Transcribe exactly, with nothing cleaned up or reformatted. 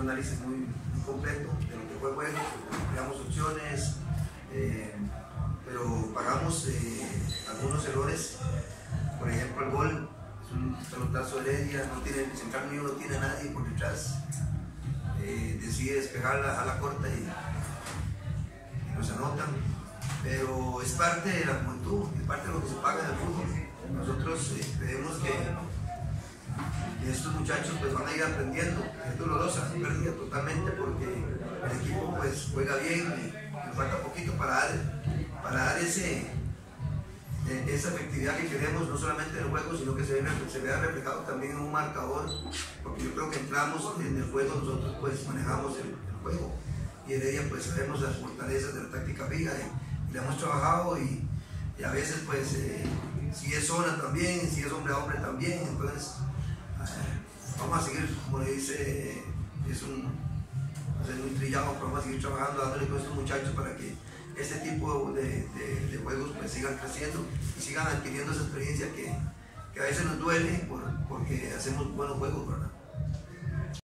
análisis muy, muy completo de lo que fue el juego, creamos opciones, eh, pero pagamos eh, algunos errores. Por ejemplo, el gol es un pelotazo de Heredia, no tiene, el central mío no tiene nadie por detrás, eh, decide despejarla a la corta y, y nos anotan, pero es parte de la juventud, es parte de lo que se paga en el fútbol. Nosotros eh, creemos que estos muchachos pues van a ir aprendiendo. Es dolorosa, es pérdida totalmente porque el equipo pues juega bien y nos falta poquito para dar, para dar ese, esa efectividad que queremos, no solamente en el juego, sino que se, se vea reflejado también en un marcador, porque yo creo que entramos en el juego, nosotros pues manejamos el, el juego, y Heredia pues sabemos las fortalezas de la táctica fija y, y la hemos trabajado, y, y a veces pues eh, si es zona también, si es hombre a hombre también, entonces vamos a seguir, como le dice, es un, es muy trillado, pero vamos a seguir trabajando, dándole con estos muchachos para que este tipo de, de, de juegos pues sigan creciendo y sigan adquiriendo esa experiencia que, que a veces nos duele por, porque hacemos buenos juegos, ¿verdad?